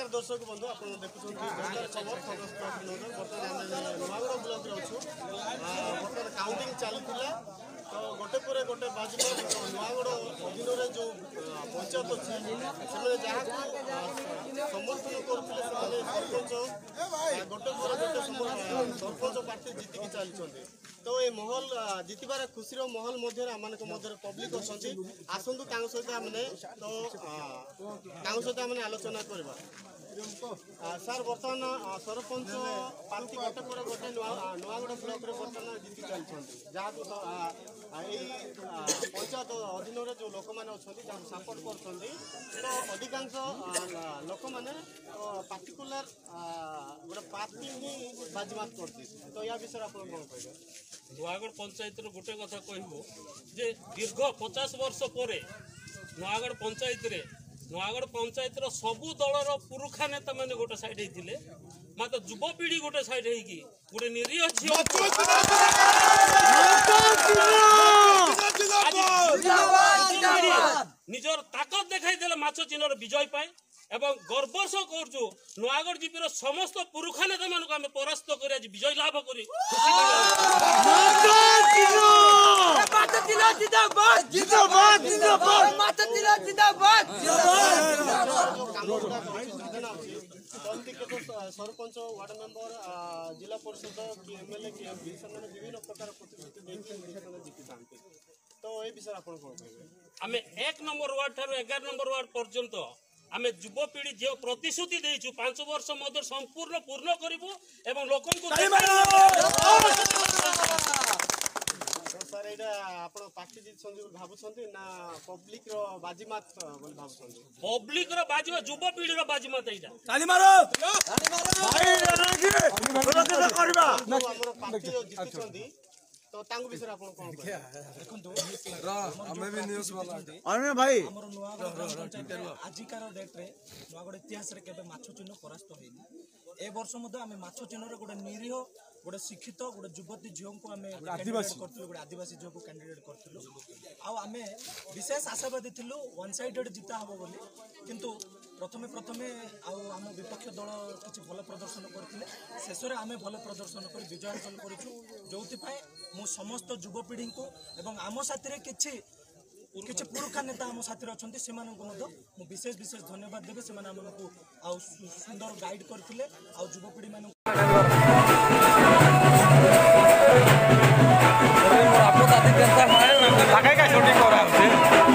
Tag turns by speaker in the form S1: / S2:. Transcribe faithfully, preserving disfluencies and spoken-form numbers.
S1: दर्शक बंधु आप देखुं खबर बर्तमान नुआगढ़ ब्लॉक बर्तमान काउंटिंग चली तो गोटे पर गोटे बाजिल नुआगढ़ अधीन जो पंचायत अच्छे से जहाँ समर्थन करते सरपंच गोटे पर गोटे सरपंच पार्टी जीतिकी चलती तो ये महल जीतबार खुशी महल मध्य मध्य पब्लिक अच्छी आसतु सहित आमने तो सहित आम आलोचना करवा सार बर्तमान सरपंच पार्टी गोटे पर गोटे नुआगढ़ ब्लॉक रे बर्तमान जीति चलती जहाँ पंचायत अधीन जो लोक मैंने अच्छा सपोर्ट कर तो अधिकांश लोक मैंने पार्टिकुलर गोटे पार्टी ही बाजीमात करती तो या विषय आप कौन कहे
S2: नुआगढ़ पंचायत गोटे कथा कहबो जे दीर्घ पचास वर्ष पर नुआगढ़ पंचायत रे नुआगढ़ पंचायत रो सबु दलर पुरुखा नेता मैंने गोटे साइड होते मात्र युवपीढ़ी गोटे साइड होगी गोटे निरीह झील निजर ताकत देखाई देले माछ चिन्हर विजय पाए एवं गर्वर सह करूँ नुआगढ़ जीपीर समस्त पुरुखा नेता मानक आम परास्त कर विजय लाभ कर
S1: सरपंच वार्ड मेंबर जिला परिषद कि एमएलए कि एमपी से विभिन्न प्रकार प्रतिश्रुति जीति था तो ये विषय आप
S2: आम एक नंबर वार्ड ठार एगार नंबर वार्ड पर्यंत आम युवपीढ़ी जो प्रतिश्रुति देचु पांच वर्ष मध्य संपूर्ण पूर्ण करूँ एवं लोक
S1: सर यहाँ आप पार्टी जीत भावुं ना पब्लिक रो बाजीमात भावुं
S2: पब्लिक रो बाजीमात युवपीढ़ी रो बाजीमात
S1: जीति तो तांग विषय आप कौन
S3: देखंतु हमें भी न्यूज़ वाला
S1: अरे भाई
S3: हमर नुआगढ़ पंचायत आजिकार डेट रे नुआगढ़ इतिहास रे केबे माछ चिन्ह परास्त होइनी ए वर्ष मध्य आमे माछ चिन्ह रे गोटे निरीह गोटे शिक्षित गोटे युवती झील को आमे आदिवासी करथुलु गोटे आदिवासी झील को कैंडिडेट करथुलु आ आमे विशेष आशावादी थिलु वन साइडेड जीता हबो बोली किंतु प्रथमे प्रथमे आम विपक्ष दल किसी भल प्रदर्शन करते शेष में आम भल प्रदर्शन कर विजय हासिल करूँ जो मु समस्त युवपीढ़ी को एवं आम साथी किसी किसी पुरुखा नेता आम साथी अच्छा से मु विशेष विशेष धन्यवाद देवे से आमको आउ सुंदर गाइड करते युवपीढ़ी मान
S4: आपको